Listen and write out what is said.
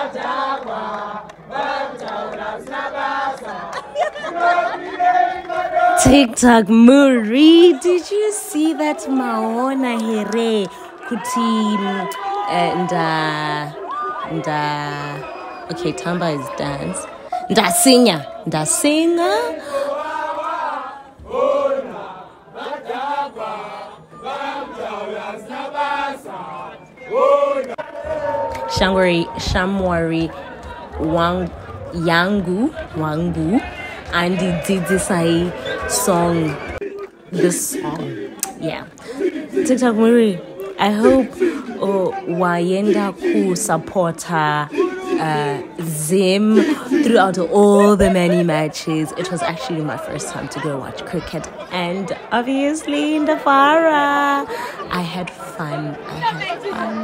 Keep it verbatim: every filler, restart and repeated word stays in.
TikTok Muri, did you see that Maona Here Kuti and uh and uh okay, Tamba is dance. Ndasinga, Ndasinga. Shangwari, Shamwari, Wang, Yangu, Wangu, and he did this I song, this song, yeah. TikTok Muri, I hope oh, Wayenda ku support her, uh, Zim throughout all the many matches. It was actually my first time to go watch cricket, and obviously in the Farah, I had fun. I had fun.